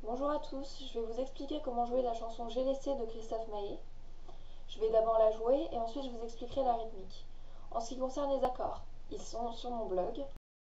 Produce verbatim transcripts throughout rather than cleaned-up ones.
Bonjour à tous, je vais vous expliquer comment jouer la chanson J'ai laissé de Christophe Maé. Je vais d'abord la jouer et ensuite je vous expliquerai la rythmique. En ce qui concerne les accords, ils sont sur mon blog.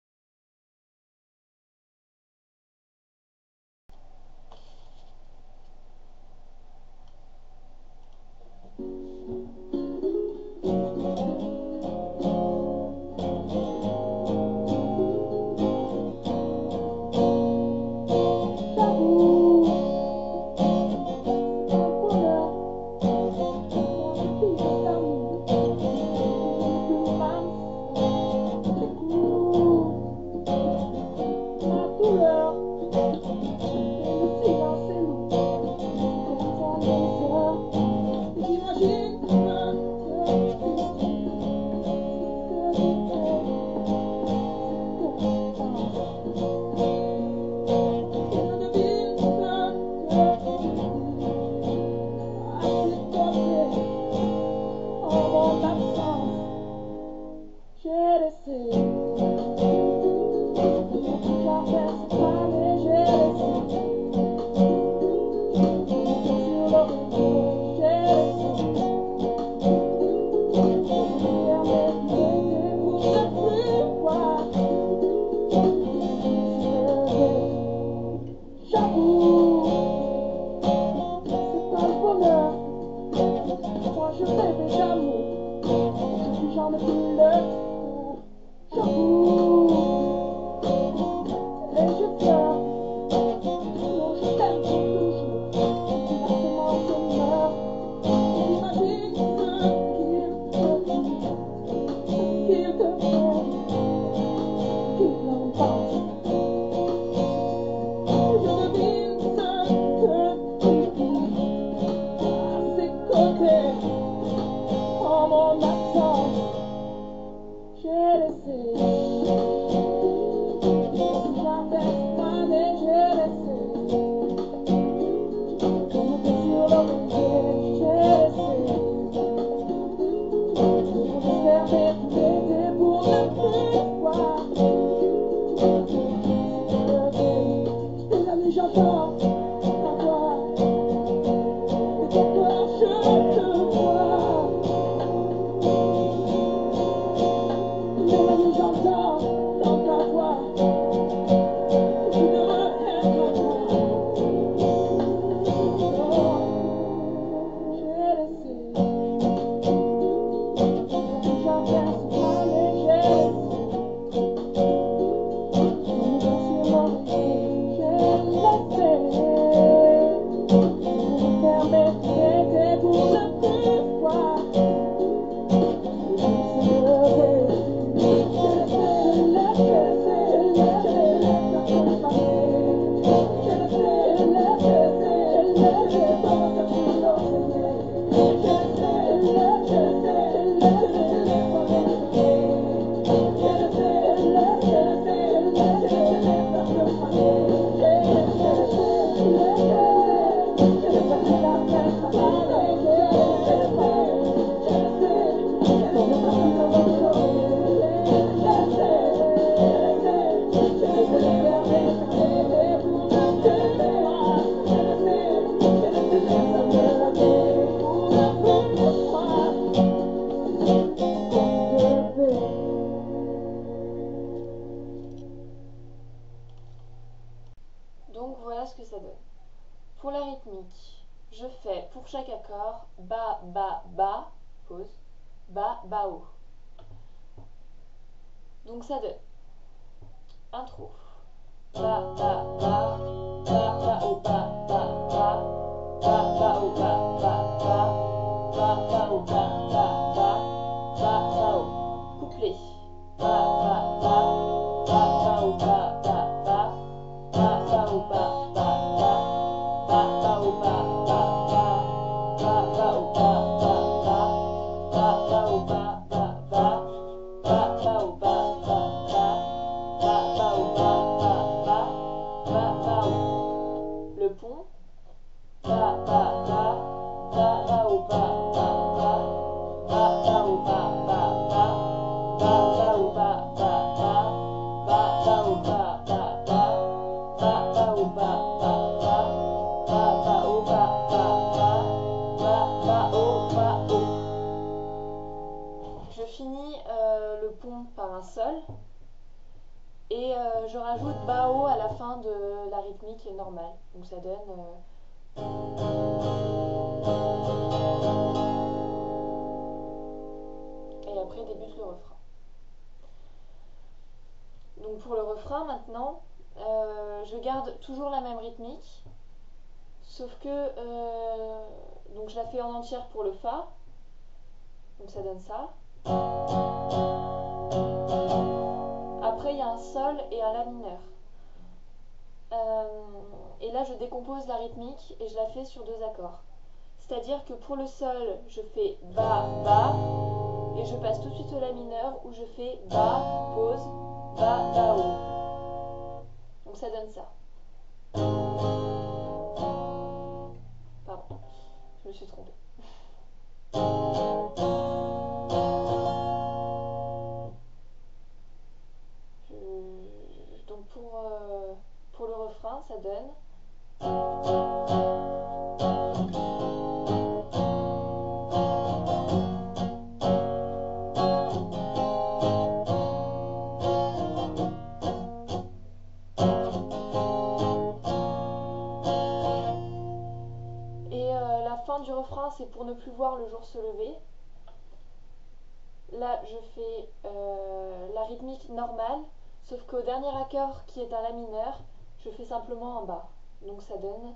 Donc voilà ce que ça donne. Pour la rythmique, je fais pour chaque accord bas, bas, bas, pause, bas, bas, haut. Donc ça donne intro. Bas, bas, bas, bas, bas, haut, bas, bas, bas, bas, bas, haut, bas, bas, bas, bas, bas, haut, bas, bas, bas, bas, bas, haut. Couplet. Bas, bas, bas, bas, bas, haut, bas, bas, bas, bas, bas, haut, bas, bas, bas, bas, bas, haut, bas, bas, bas, bas, bas, haut, bas, bas, bas, bas, bas, haut, bas, bas, bas, bas, bas, haut, bas, bas, bas, bas, bas, haut, bas, bas, bas, bas, bas, haut. Le pont. Bas, bas, bas, bas, bas, haut, bas, bas, bas, bas, bas, haut, bas, bas, bas, bas, bas, haut, bas, bas, bas, bas, bas, haut, bas, bas, bas, bas, bas, haut, bas, bas, bas, sol. Et euh, je rajoute bas-haut à la fin de la rythmique normale. Donc ça donne... Euh... Et après débute le refrain. Donc pour le refrain maintenant, euh, je garde toujours la même rythmique. Sauf que... Euh... Donc je la fais en entière pour le Fa. Donc ça donne ça. Après, il y a un sol et un la mineur. Euh, et là, je décompose la rythmique et je la fais sur deux accords. C'est-à-dire que pour le sol, je fais bas, bas, et je passe tout de suite au la mineur où je fais bas, pause, bas, bas, haut. Donc ça donne ça. Pardon, je me suis trompée. Je... Donc pour, euh, pour le refrain, ça donne... Et euh, la fin du refrain, c'est pour ne plus voir le jour se lever. Là, je fais euh, la rythmique normale, sauf qu'au dernier accord, qui est un la mineur, je fais simplement un bas. Donc ça donne...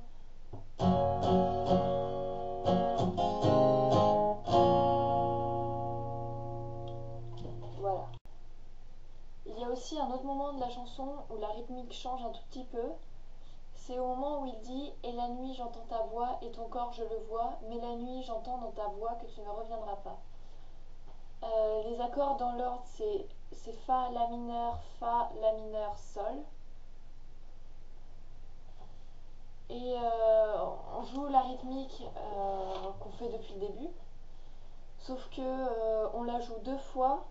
Voilà. Il y a aussi un autre moment de la chanson où la rythmique change un tout petit peu. C'est au moment où il dit « Et la nuit, j'entends ta voix, et ton corps, je le vois, mais la nuit, j'entends dans ta voix que tu ne reviendras pas. » Euh, les accords dans l'ordre, c'est Fa, La mineur, Fa, La mineur, Sol. Et euh, on joue la rythmique euh, qu'on fait depuis le début, sauf que euh, on la joue deux fois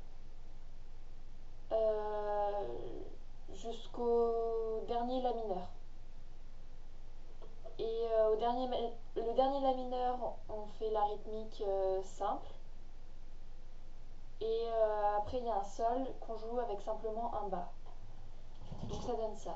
euh, jusqu'au dernier La mineur. Et euh, au dernier, le dernier La mineur, on fait la rythmique euh, simple. Et euh, après, il y a un sol qu'on joue avec simplement un bas. Donc ça donne ça.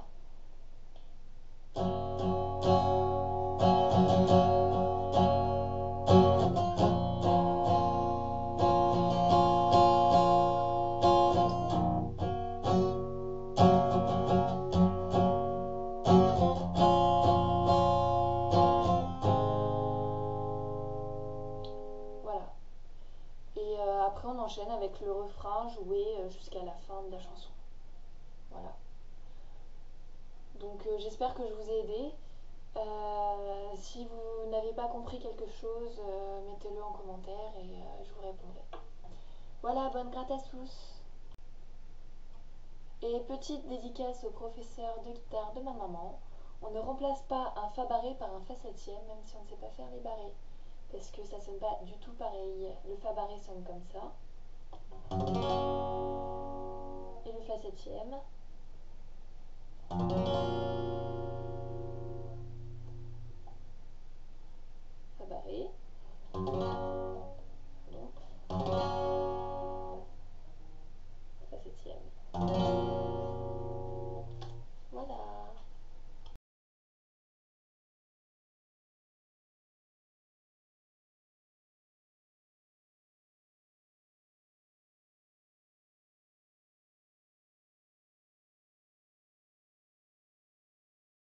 Voilà. Et euh, après, on enchaîne avec le refrain joué euh, jusqu'à la fin de la chanson. Voilà. Donc euh, j'espère que je vous ai aidé. Euh, si vous n'avez pas compris quelque chose, euh, mettez-le en commentaire et euh, je vous répondrai. Voilà, bonne gratte à tous. Et petite dédicace au professeur de guitare de ma maman. On ne remplace pas un Fa barré par un Fa septième, même si on ne sait pas faire les barrés. Parce que ça sonne pas du tout pareil. Le Fa barré sonne comme ça. Et le Fa septième.